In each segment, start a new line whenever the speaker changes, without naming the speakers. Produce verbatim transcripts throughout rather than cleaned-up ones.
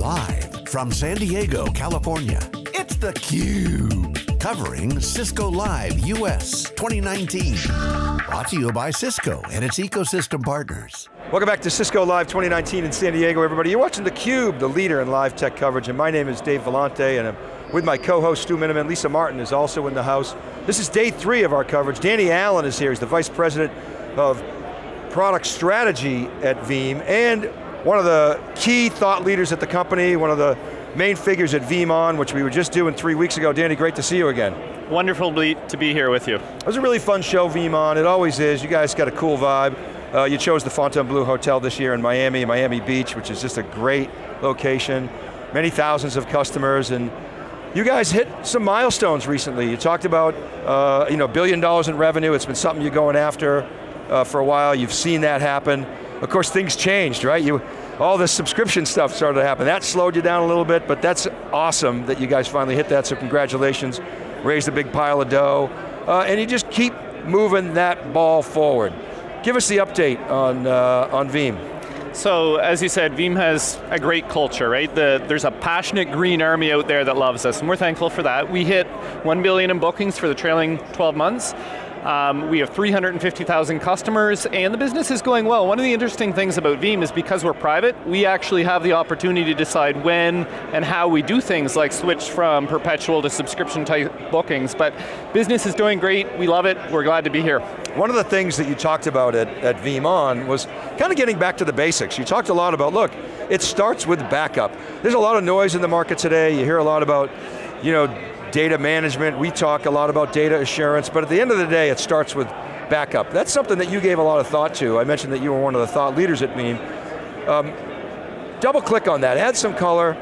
Live from San Diego, California, it's theCUBE, covering Cisco Live U S twenty nineteen. Brought to you by Cisco and its ecosystem partners.
Welcome back to Cisco Live twenty nineteen in San Diego, everybody. You're watching theCUBE, the leader in live tech coverage, and my name is Dave Vellante, and I'm with my co-host Stu Miniman. Lisa Martin is also in the house. This is day three of our coverage. Danny Allen is here. He's the Vice President of Product Strategy at Veeam, and one of the key thought leaders at the company, one of the main figures at VeeamON, which we were just doing three weeks ago. Danny, great to see you again.
Wonderful to be here with you.
It was a really fun show, VeeamON. It always is. You guys got a cool vibe. Uh, you chose the Fontainebleau Hotel this year in Miami, Miami Beach, which is just a great location. Many thousands of customers, and you guys hit some milestones recently. You talked about uh, you know, billion dollars in revenue. It's been something you're going after uh, for a while. You've seen that happen. Of course, things changed, right? You, all this subscription stuff started to happen. That slowed you down a little bit, but that's awesome that you guys finally hit that, so congratulations. Raised a big pile of dough, uh, and you just keep moving that ball forward. Give us the update on, uh, on Veeam.
So, as you said, Veeam has a great culture, right? The, there's a passionate green army out there that loves us, and we're thankful for that. We hit one billion in bookings for the trailing twelve months. Um, we have three hundred fifty thousand customers, and the business is going well. One of the interesting things about Veeam is because we're private, we actually have the opportunity to decide when and how we do things like switch from perpetual to subscription type bookings, but business is doing great, we love it, we're glad to be here.
One of the things that you talked about at, at VeeamON was kind of getting back to the basics. You talked a lot about, look, it starts with backup. There's a lot of noise in the market today, you hear a lot about, you know, data management, we talk a lot about data assurance, but at the end of the day, it starts with backup. That's something that you gave a lot of thought to. I mentioned that you were one of the thought leaders at Veeam. Um, double click on that, add some color.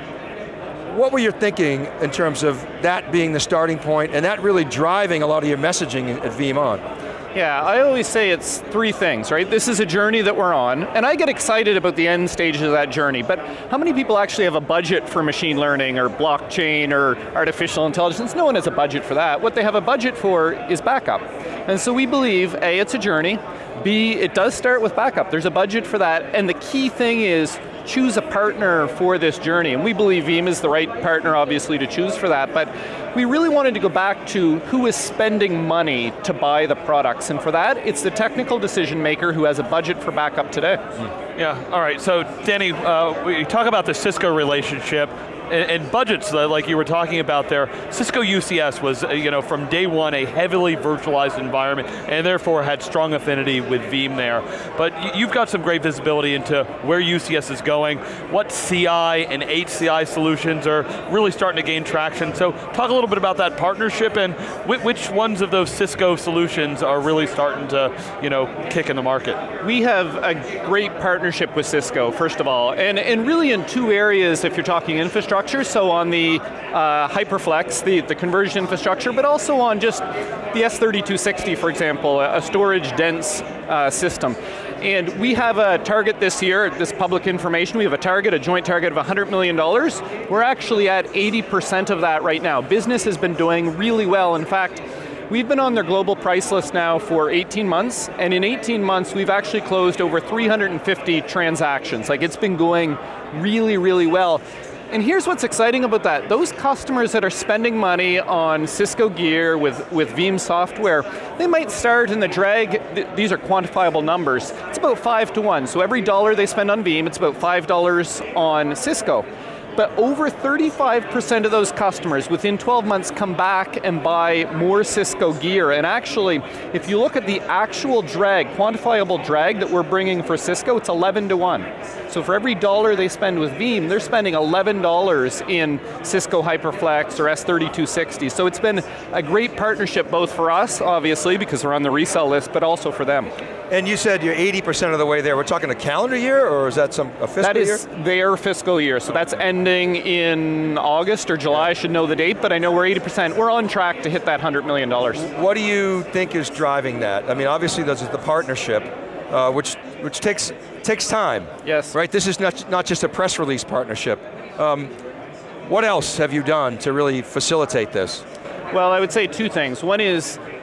What were you thinking in terms of that being the starting point and that really driving a lot of your messaging at VeeamON?
Yeah, I always say it's three things, right? This is a journey that we're on, and I get excited about the end stages of that journey, but how many people actually have a budget for machine learning or blockchain or artificial intelligence? No one has a budget for that. What they have a budget for is backup. And so we believe, A, it's a journey, B, it does start with backup. There's a budget for that, and the key thing is choose a partner for this journey, and we believe Veeam is the right partner, obviously, to choose for that, but we really wanted to go back to who is spending money to buy the products, and for that, it's the technical decision maker who has a budget for backup today.
Mm. Yeah, all right, so Danny, uh, we talk about the Cisco relationship, and, and budgets, like you were talking about there. Cisco U C S was, you know, from day one, a heavily virtualized environment, and therefore had strong affinity with Veeam there. But you've got some great visibility into where U C S is going, what C I and H C I solutions are really starting to gain traction. So talk a little bit about that partnership and which ones of those Cisco solutions are really starting to, you know, kick in the market.
We have a great partnership with Cisco, first of all, and, and really in two areas if you're talking infrastructure. So on the uh, HyperFlex, the, the conversion infrastructure, but also on just the S thirty-two sixty, for example, a storage dense uh, system. And we have a target this year, this public information, we have a target, a joint target of one hundred million dollars. We're actually at eighty percent of that right now. Business has been doing really well. In fact, we've been on their global price list now for eighteen months, and in eighteen months, we've actually closed over three hundred fifty transactions. Like, it's been going really, really well. And here's what's exciting about that. Those customers that are spending money on Cisco gear with, with Veeam software, they might start in the drag, th these are quantifiable numbers, it's about five to one. So every dollar they spend on Veeam, it's about five dollars on Cisco. But over thirty-five percent of those customers within twelve months come back and buy more Cisco gear. And actually, if you look at the actual drag, quantifiable drag that we're bringing for Cisco, it's eleven to one. So for every dollar they spend with Veeam, they're spending eleven dollars in Cisco HyperFlex or S thirty-two sixty. So it's been a great partnership both for us, obviously, because we're on the resell list, but also for them.
And you said you're eighty percent of the way there. We're talking a calendar year, or is that some a fiscal
that
year?
That is their fiscal year, so that's ending in August or July, I should know the date, but I know we're eighty percent. We're on track to hit that one hundred million dollars.
What do you think is driving that? I mean, obviously there's the partnership, uh, which which takes takes time.
Yes.
Right, this is not, not just a press release partnership. Um, what else have you done to really facilitate this?
Well, I would say two things. One is,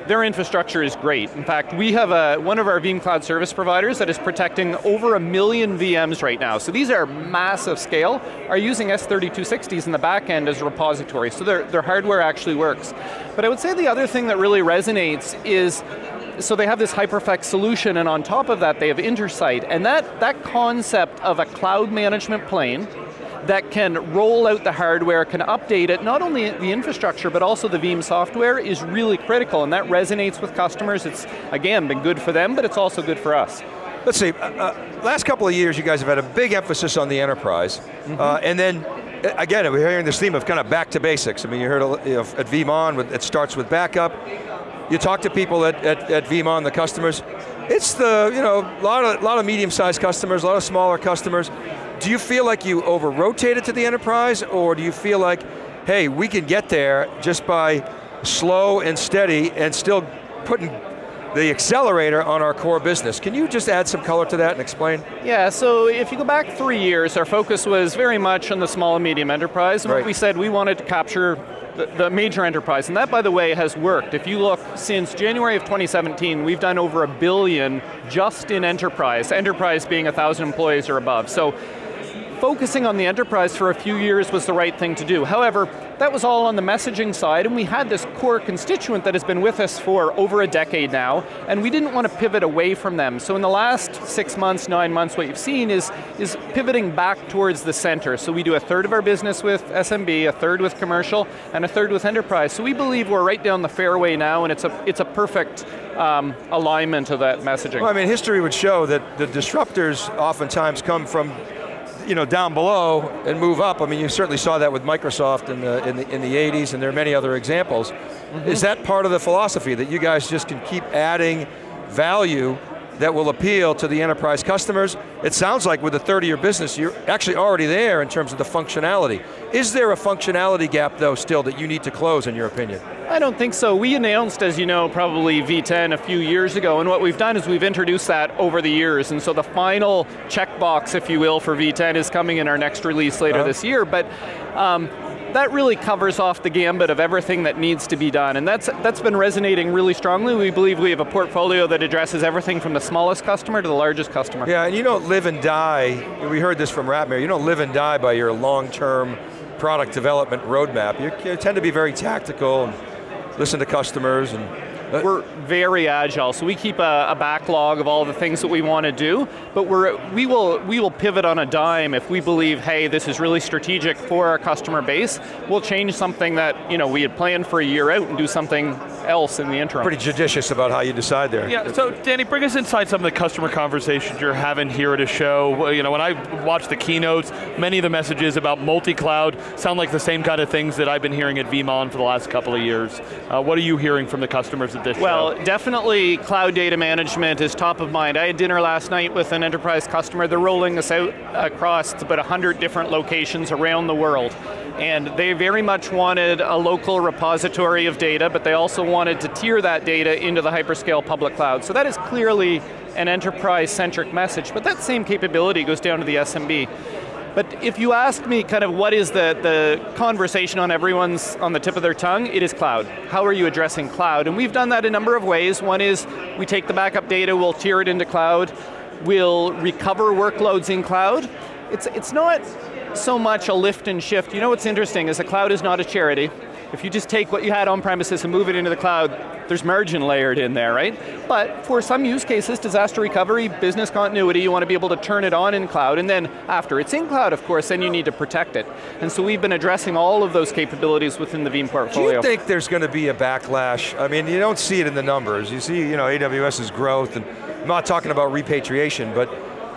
their infrastructure is great. In fact, we have a, one of our Veeam Cloud Service providers that is protecting over a million V Ms right now. So these are massive scale, are using S thirty-two sixties in the back end as a repository, so their, their hardware actually works. But I would say the other thing that really resonates is, so they have this HyperFlex solution, and on top of that they have Intersight, and that, that concept of a cloud management plane that can roll out the hardware, can update it, not only the infrastructure, but also the Veeam software is really critical, and that resonates with customers. It's, again, been good for them, but it's also good for us.
Let's see, uh, uh, last couple of years you guys have had a big emphasis on the enterprise, mm-hmm. uh, and then, again, we're hearing this theme of kind of back to basics. I mean, you heard you know, at VeeamON, it starts with backup. You talk to people at, at, at VeeamON, the customers, it's the, you know, a lot of, lot of medium-sized customers, a lot of smaller customers. Do you feel like you over-rotated to the enterprise, or do you feel like, hey, we can get there just by slow and steady and still putting the accelerator on our core business? Can you just add some color to that and explain?
Yeah, so if you go back three years, our focus was very much on the small and medium enterprise, and
right.
what we said, we wanted to capture the, the major enterprise, and that, by the way, has worked. If you look, since January of twenty seventeen, we've done over a billion just in enterprise, enterprise being a thousand employees or above. So focusing on the enterprise for a few years was the right thing to do. However, that was all on the messaging side, and we had this core constituent that has been with us for over a decade now, and we didn't want to pivot away from them. So in the last six months, nine months, what you've seen is, is pivoting back towards the center. So we do a third of our business with S M B, a third with commercial, and a third with enterprise. So we believe we're right down the fairway now, and it's a, it's a perfect um, alignment of that messaging.
Well, I mean, history would show that the disruptors oftentimes come from you know, down below and move up. I mean, you certainly saw that with Microsoft in the, in the, in the eighties, and there are many other examples. Mm-hmm. Is that part of the philosophy, that you guys just can keep adding value that will appeal to the enterprise customers? It sounds like with a third of your business, you're actually already there in terms of the functionality. Is there a functionality gap, though, still that you need to close, in your opinion?
I don't think so. We announced, as you know, probably V ten a few years ago, and what we've done is we've introduced that over the years, and so the final checkbox, if you will, for V ten is coming in our next release later uh-huh. this year, but um, that really covers off the gambit of everything that needs to be done, and that's that's been resonating really strongly. We believe we have a portfolio that addresses everything from the smallest customer to the largest customer.
Yeah, and you don't live and die, we heard this from Ratmir, you don't live and die by your long-term product development roadmap. You, you tend to be very tactical and listen to customers. And uh,
we're very agile, so we keep a, a backlog of all the things that we want to do, but we're, we, will, we will pivot on a dime if we believe, hey, this is really strategic for our customer base. We'll change something that you know, we had planned for a year out and do something else in the interim.
Pretty judicious about how you decide there.
Yeah, so Danny, bring us inside some of the customer conversations you're having here at a show. You know, when I watch the keynotes, many of the messages about multi-cloud sound like the same kind of things that I've been hearing at VeeamON for the last couple of years. Uh, what are you hearing from the customers at this
well,
show?
Well, definitely cloud data management is top of mind. I had dinner last night with an enterprise customer. They're rolling us out across about one hundred different locations around the world. And they very much wanted a local repository of data, but they also wanted to tier that data into the hyperscale public cloud. So that is clearly an enterprise-centric message, but that same capability goes down to the S M B. But if you ask me kind of what is the, the conversation on everyone's, on the tip of their tongue, it is cloud. How are you addressing cloud? And we've done that a number of ways. One is we take the backup data, we'll tier it into cloud, we'll recover workloads in cloud. It's, it's not so much a lift and shift. You know what's interesting is the cloud is not a charity. If you just take what you had on premises and move it into the cloud, there's margin layered in there, right? But for some use cases, disaster recovery, business continuity, you want to be able to turn it on in cloud, and then after it's in cloud, of course, then you need to protect it. And so we've been addressing all of those capabilities within the Veeam portfolio.
Do you think there's going to be a backlash? I mean, you don't see it in the numbers. You see, you know, AWS's growth, and I'm not talking about repatriation, but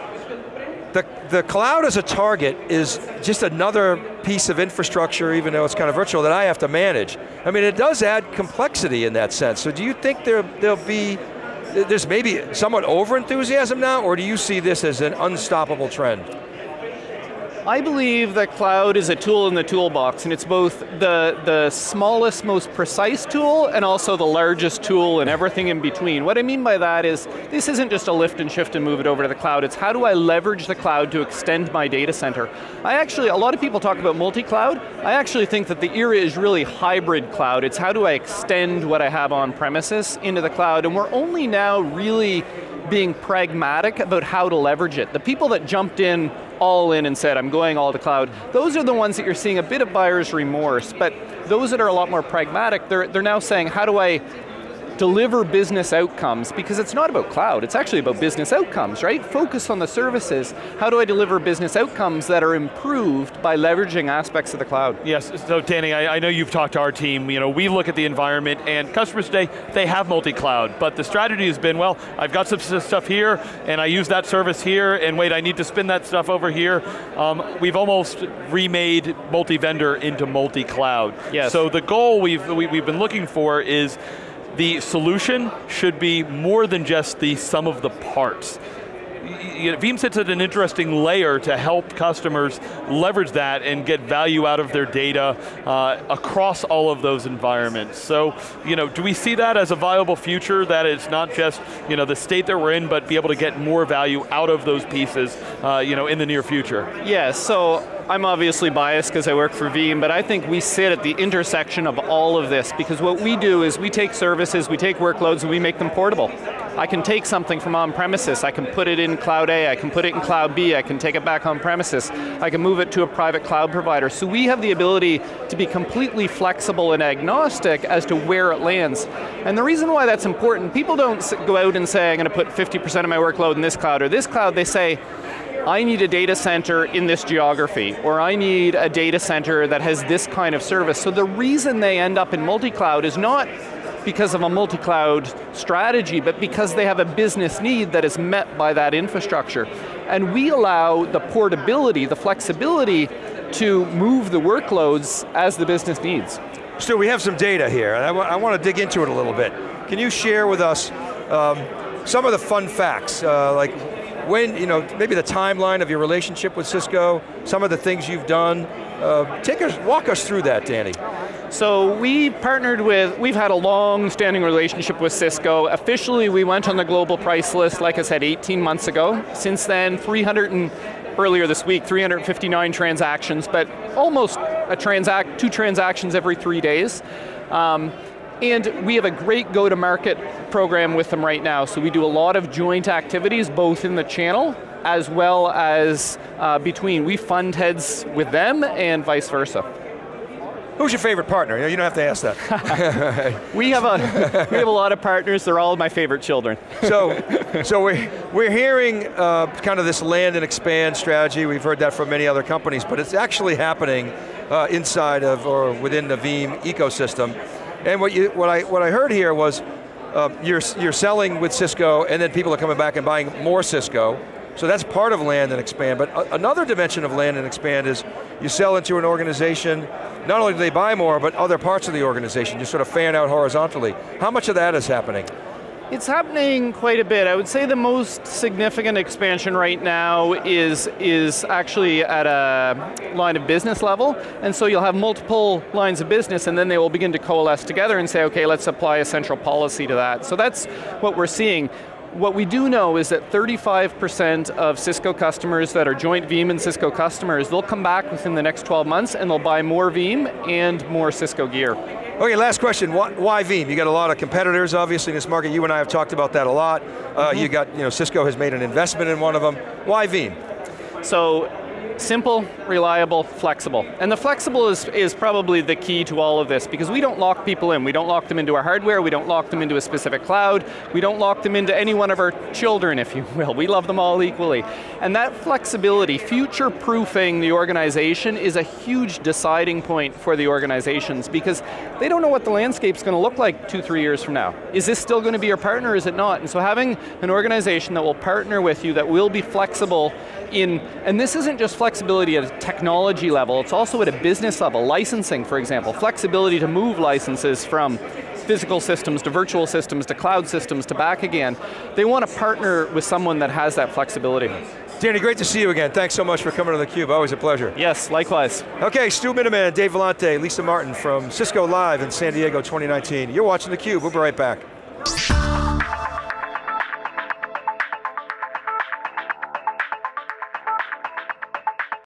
The, the cloud as a target is just another piece of infrastructure, even though it's kind of virtual, that I have to manage. I mean, it does add complexity in that sense. So do you think there, there'll be, there's maybe somewhat over-enthusiasm now, or do you see this as an unstoppable trend?
I believe that cloud is a tool in the toolbox, and it's both the, the smallest, most precise tool, and also the largest tool and everything in between. What I mean by that is, this isn't just a lift and shift and move it over to the cloud, it's how do I leverage the cloud to extend my data center. I actually, a lot of people talk about multi-cloud, I actually think that the era is really hybrid cloud. It's how do I extend what I have on premises into the cloud, and we're only now really being pragmatic about how to leverage it. The people that jumped in all in and said, I'm going all to cloud, those are the ones that you're seeing a bit of buyer's remorse, but those that are a lot more pragmatic, they're, they're now saying, how do I deliver business outcomes? Because it's not about cloud, it's actually about business outcomes, right? Focus on the services. How do I deliver business outcomes that are improved by leveraging aspects of the cloud?
Yes, so Danny, I, I know you've talked to our team, you know, we look at the environment and customers today, they have multi-cloud, but the strategy has been, well, I've got some stuff here and I use that service here, and wait, I need to spin that stuff over here. Um, we've almost remade multi-vendor into multi-cloud.
Yes.
So the goal we've, we, we've been looking for is the solution should be more than just the sum of the parts. Veeam sits at an interesting layer to help customers leverage that and get value out of their data uh, across all of those environments. So, you know, do we see that as a viable future, that it's not just, you know, the state that we're in, but be able to get more value out of those pieces, uh, you know, in the near future?
Yeah, so I'm obviously biased because I work for Veeam, but I think we sit at the intersection of all of this, because what we do is we take services, we take workloads, and we make them portable. I can take something from on-premises, I can put it in Cloud A, I can put it in Cloud B, I can take it back on-premises, I can move it to a private cloud provider. So we have the ability to be completely flexible and agnostic as to where it lands. And the reason why that's important, people don't go out and say, I'm going to put fifty percent of my workload in this cloud or this cloud, they say, I need a data center in this geography, or I need a data center that has this kind of service. So the reason they end up in multi-cloud is not because of a multi-cloud strategy, but because they have a business need that is met by that infrastructure. And we allow the portability, the flexibility to move the workloads as the business needs.
Stu, we have some data here, and I, I want to dig into it a little bit. Can you share with us um, some of the fun facts, uh, like when, you know, maybe the timeline of your relationship with Cisco, some of the things you've done. Uh, take us, walk us through that, Danny.
So we partnered with, we've had a long-standing relationship with Cisco. Officially, we went on the global price list, like I said, eighteen months ago. Since then, three hundred and, earlier this week, three hundred fifty-nine transactions, but almost a transact, two transactions every three days. Um, and we have a great go-to-market program with them right now. So we do a lot of joint activities, both in the channel, as well as uh, between. We fund heads with them and vice versa.
Who's your favorite partner? You don't have to ask that.
we have a we have a lot of partners. They're all my favorite children.
so, so we're we're hearing uh, kind of this land and expand strategy. We've heard that from many other companies, but it's actually happening uh, inside of or within the Veeam ecosystem. And what you what I what I heard here was uh, you're you're selling with Cisco, and then people are coming back and buying more Cisco. So that's part of land and expand, but a, another dimension of land and expand is you sell into an organization, not only do they buy more, but other parts of the organization, you sort of fan out horizontally. How much of that is happening?
It's happening quite a bit. I would say the most significant expansion right now is, is actually at a line of business level, and so you'll have multiple lines of business and then they will begin to coalesce together and say, okay, let's apply a central policy to that. So that's what we're seeing. What we do know is that thirty-five percent of Cisco customers that are joint Veeam and Cisco customers, they'll come back within the next twelve months and they'll buy more Veeam and more Cisco gear. Okay,
last question, why, why Veeam? You got a lot of competitors, obviously, in this market. You and I have talked about that a lot. Uh, mm-hmm. You got, you know, Cisco has made an investment in one of them. Why Veeam?
So, simple, reliable, flexible. And the flexible is, is probably the key to all of this, because we don't lock people in. We don't lock them into our hardware, we don't lock them into a specific cloud, we don't lock them into any one of our children, if you will. We love them all equally. And that flexibility, future-proofing the organization, is a huge deciding point for the organizations, because they don't know what the landscape's going to look like two, three years from now. Is this still going to be your partner, or is it not? And so having an organization that will partner with you, that will be flexible in, and this isn't just flexibility at a technology level, it's also at a business level. Licensing, for example, flexibility to move licenses from physical systems to virtual systems to cloud systems to back again. They want to partner with someone that has that flexibility.
Danny, great to see you again. Thanks so much for coming to theCUBE, always a pleasure.
Yes, likewise.
Okay, Stu Miniman, Dave Vellante, Lisa Martin from Cisco Live in San Diego twenty nineteen. You're watching theCUBE, we'll be right back.